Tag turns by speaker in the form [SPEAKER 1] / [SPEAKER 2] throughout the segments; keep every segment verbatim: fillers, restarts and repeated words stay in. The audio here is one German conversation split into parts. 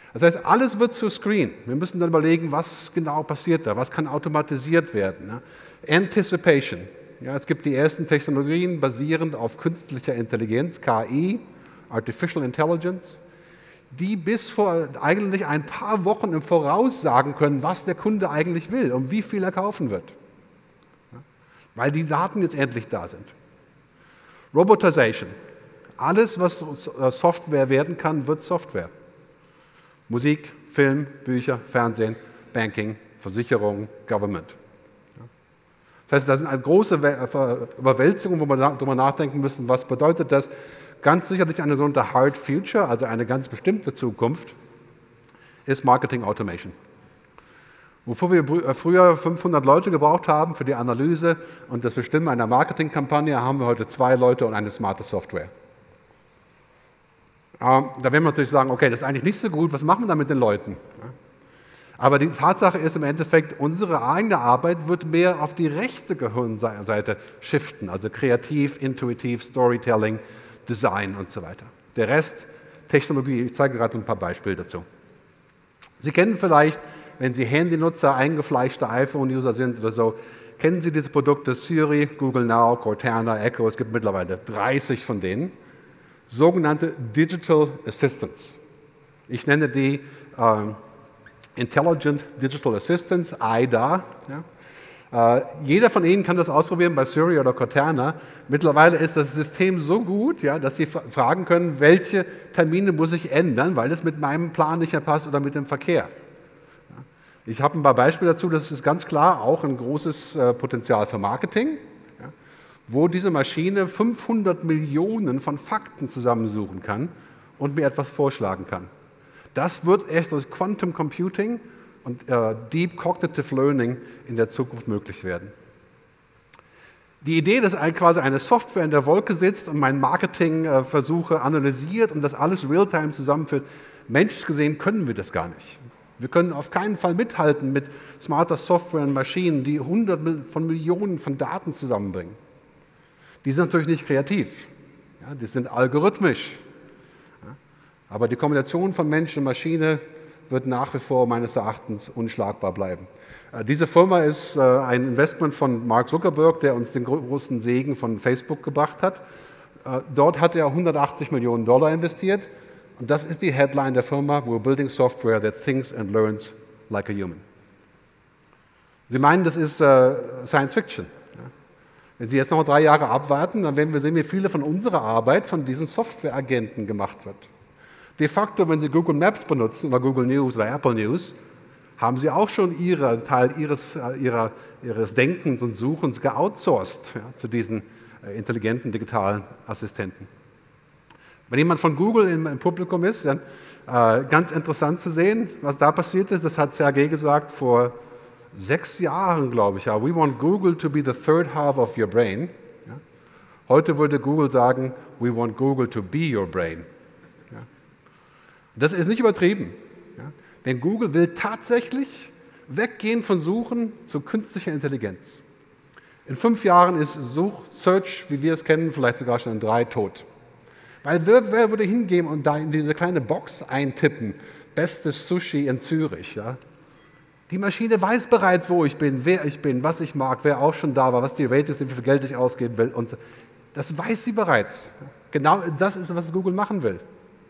[SPEAKER 1] Das heißt, alles wird zu Screen. Wir müssen dann überlegen, was genau passiert da, was kann automatisiert werden. Ne? Anticipation. Ja, es gibt die ersten Technologien basierend auf künstlicher Intelligenz, K I, Artificial Intelligence, die bis vor eigentlich ein paar Wochen im Voraus sagen können, was der Kunde eigentlich will und wie viel er kaufen wird. Ja? Weil die Daten jetzt endlich da sind. Robotization. Alles, was Software werden kann, wird Software. Musik, Film, Bücher, Fernsehen, Banking, Versicherung, Government. Das heißt, das sind eine große Überwälzungen, wo wir darüber nachdenken müssen, was bedeutet das? Ganz sicherlich eine sogenannte Hard Future, also eine ganz bestimmte Zukunft, ist Marketing Automation. Wofür wir früher fünfhundert Leute gebraucht haben für die Analyse und das Bestimmen einer Marketingkampagne, haben wir heute zwei Leute und eine smarte Software. Da werden wir natürlich sagen, okay, das ist eigentlich nicht so gut, was machen wir da mit den Leuten? Aber die Tatsache ist im Endeffekt, unsere eigene Arbeit wird mehr auf die rechte Gehirnseite shiften, also kreativ, intuitiv, Storytelling, Design und so weiter. Der Rest, Technologie, ich zeige gerade ein paar Beispiele dazu. Sie kennen vielleicht, wenn Sie Handynutzer, eingefleischte iPhone-User sind oder so, kennen Sie diese Produkte Siri, Google Now, Cortana, Echo, es gibt mittlerweile dreißig von denen. Sogenannte Digital Assistants. Ich nenne die äh, Intelligent Digital Assistants, I D A. Ja. Äh, jeder von Ihnen kann das ausprobieren bei Siri oder Cortana. Mittlerweile ist das System so gut, ja, dass Sie fragen können, welche Termine muss ich ändern, weil es mit meinem Plan nicht mehr passt oder mit dem Verkehr. Ja. Ich habe ein paar Beispiele dazu, das ist ganz klar auch ein großes äh, Potenzial für Marketing, wo diese Maschine fünfhundert Millionen von Fakten zusammensuchen kann und mir etwas vorschlagen kann. Das wird erst durch Quantum Computing und äh, Deep Cognitive Learning in der Zukunft möglich werden. Die Idee, dass quasi eine Software in der Wolke sitzt und mein Marketingversuche äh, analysiert und das alles real-time zusammenführt, menschlich gesehen können wir das gar nicht. Wir können auf keinen Fall mithalten mit smarter Software und Maschinen, die hunderte von Millionen von Daten zusammenbringen. Die sind natürlich nicht kreativ, ja, die sind algorithmisch. Ja, aber die Kombination von Mensch und Maschine wird nach wie vor meines Erachtens unschlagbar bleiben. Äh, diese Firma ist äh, ein Investment von Mark Zuckerberg, der uns den großen Segen von Facebook gebracht hat. Äh, dort hat er hundertachtzig Millionen Dollar investiert und das ist die Headline der Firma: We're building software that thinks and learns like a human. Sie meinen, das ist äh, Science Fiction. Wenn Sie jetzt noch drei Jahre abwarten, dann werden wir sehen, wie viele von unserer Arbeit von diesen Softwareagenten gemacht wird. De facto, wenn Sie Google Maps benutzen oder Google News oder Apple News, haben Sie auch schon Ihren Teil Ihres, ihrer, Ihres Denkens und Suchens geoutsourced ja, zu diesen äh, intelligenten digitalen Assistenten. Wenn jemand von Google im, im Publikum ist, dann äh, ganz interessant zu sehen, was da passiert ist. Das hat Sergey gesagt vor sechs Jahren, glaube ich, ja, we want Google to be the third half of your brain. Ja. Heute würde Google sagen, we want Google to be your brain. Ja. Das ist nicht übertrieben, ja. Denn Google will tatsächlich weggehen von Suchen zu künstlicher Intelligenz. In fünf Jahren ist Such, Search, wie wir es kennen, vielleicht sogar schon in drei tot. Weil wer, wer würde hingehen und da in diese kleine Box eintippen, bestes Sushi in Zürich, ja? Die Maschine weiß bereits, wo ich bin, wer ich bin, was ich mag, wer auch schon da war, was die Ratings sind, wie viel Geld ich ausgeben will. Und das weiß sie bereits. Genau das ist, was Google machen will.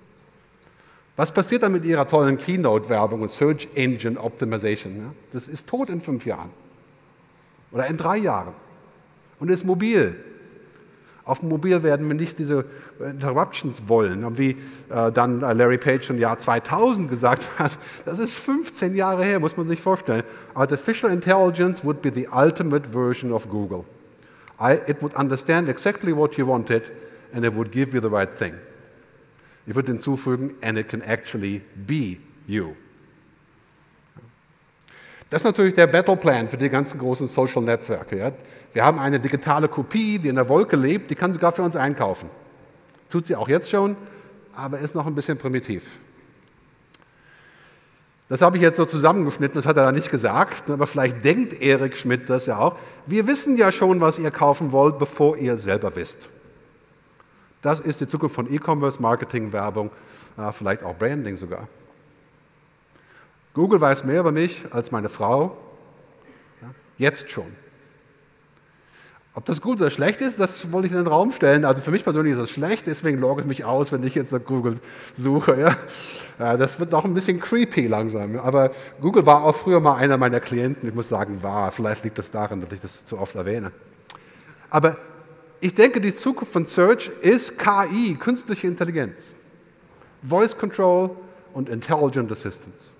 [SPEAKER 1] Was passiert dann mit ihrer tollen Keynote-Werbung und Search Engine Optimization? Das ist tot in fünf Jahren oder in drei Jahren und ist mobil. Auf dem Mobil werden wir nicht diese Interruptions wollen. Und wie äh, dann Larry Page im Jahr zweitausend gesagt hat, das ist fünfzehn Jahre her, muss man sich vorstellen. Artificial Intelligence would be the ultimate version of Google. I, it would understand exactly what you wanted and it would give you the right thing. Ich würde hinzufügen, and it can actually be you. Das ist natürlich der Battleplan für die ganzen großen Social Netzwerke. Ja? Wir haben eine digitale Kopie, die in der Wolke lebt, die kann sogar für uns einkaufen. Tut sie auch jetzt schon, aber ist noch ein bisschen primitiv. Das habe ich jetzt so zusammengeschnitten, das hat er da nicht gesagt, aber vielleicht denkt Eric Schmidt das ja auch. Wir wissen ja schon, was ihr kaufen wollt, bevor ihr selber wisst. Das ist die Zukunft von E-Commerce, Marketing, Werbung, vielleicht auch Branding sogar. Google weiß mehr über mich als meine Frau, ja, jetzt schon. Ob das gut oder schlecht ist, das wollte ich in den Raum stellen. Also für mich persönlich ist es schlecht, deswegen logge ich mich aus, wenn ich jetzt nach Google suche. Ja. Ja, das wird noch ein bisschen creepy langsam. Aber Google war auch früher mal einer meiner Klienten. Ich muss sagen, war. Vielleicht liegt das daran, dass ich das zu oft erwähne. Aber ich denke, die Zukunft von Search ist K I, künstliche Intelligenz. Voice Control und Intelligent Assistance.